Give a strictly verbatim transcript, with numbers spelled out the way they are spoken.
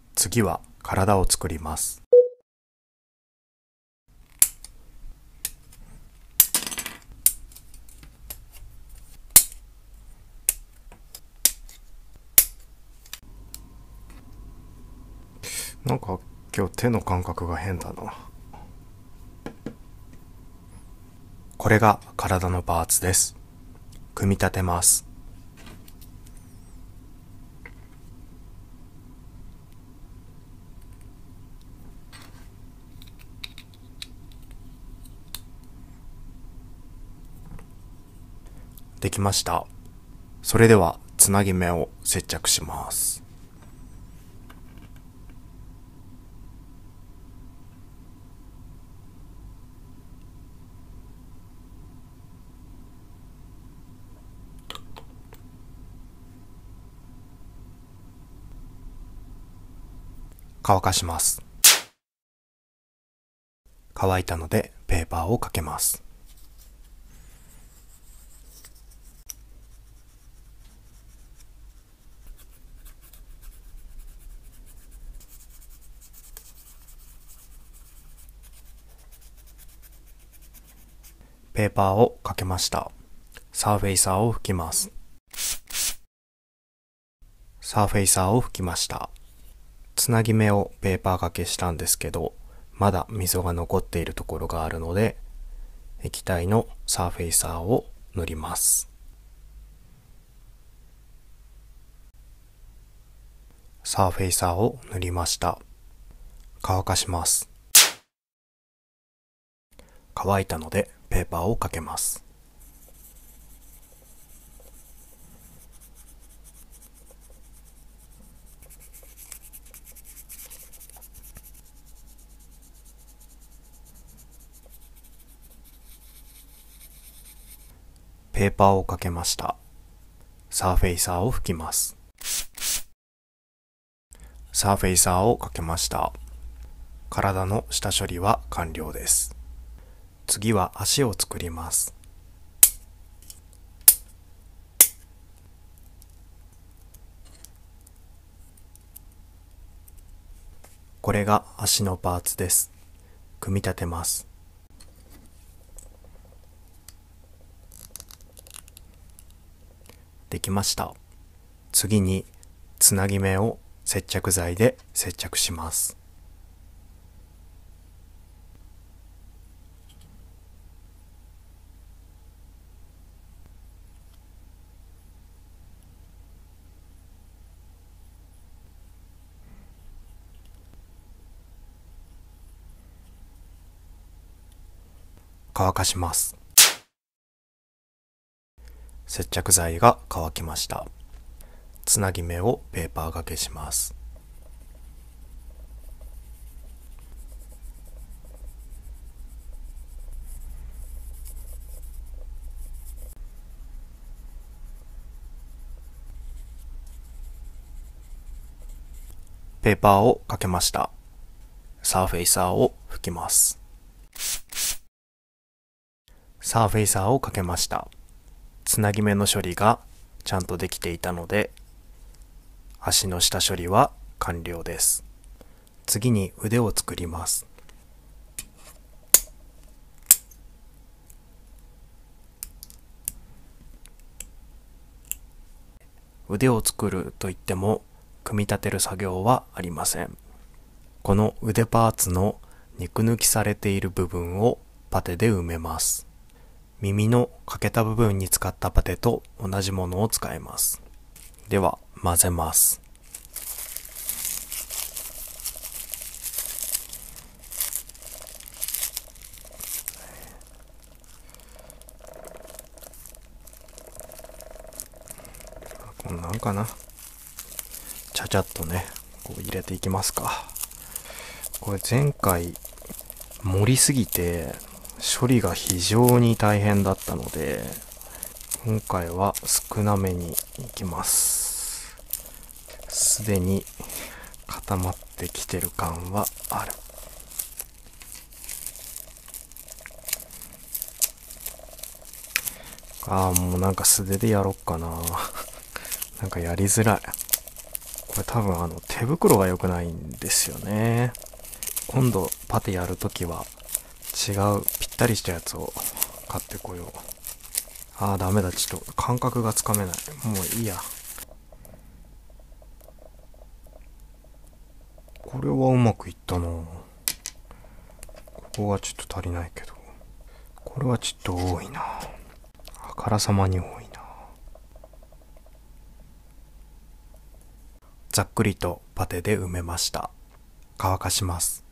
次は体を作ります。なんか今日手の感覚が変だな。これが体のパーツです。組み立てます。できました。それではつなぎ目を接着します。乾かします。乾いたのでペーパーをかけます。ペーパーをかけました。サーフェイサーを拭きます。サーフェイサーを拭きました。つなぎ目をペーパーかけしたんですけど、まだ溝が残っているところがあるので、液体のサーフェイサーを塗ります。サーフェイサーを塗りました。乾かします。乾いたのでペーパーをかけます。ペーパーをかけました。サーフェイサーを拭きます。サーフェイサーをかけました。体の下処理は完了です。次は足を作ります。これが足のパーツです。組み立てます。できました。次につなぎ目を接着剤で接着します。乾かします。接着剤が乾きました。つなぎ目をペーパー掛けします。ペーパーをかけました。サーフェイサーを拭きます。サーフェイサーをかけました。つなぎ目の処理がちゃんとできていたので、足の下処理は完了です。次に腕を作ります。腕を作るといっても、組み立てる作業はありません。この腕パーツの肉抜きされている部分をパテで埋めます。耳の欠けた部分に使ったパテと同じものを使います。では混ぜます。こんなんかな。ちゃちゃっとね、こう入れていきますか。これ前回盛りすぎて処理が非常に大変だったので、今回は少なめにいきます。すでに固まってきてる感はある。ああ、もうなんか素手でやろっかな。なんかやりづらい。 これ多分あの手袋が良くないんですよね。今度パテやるときは違うぴったりしたやつを買ってこよう。あーダメだ、ちょっと感覚がつかめない。もういいや。これはうまくいったな。ここがちょっと足りないけど、これはちょっと多いな。あからさまに多いな。ざっくりとパテで埋めました。乾かします。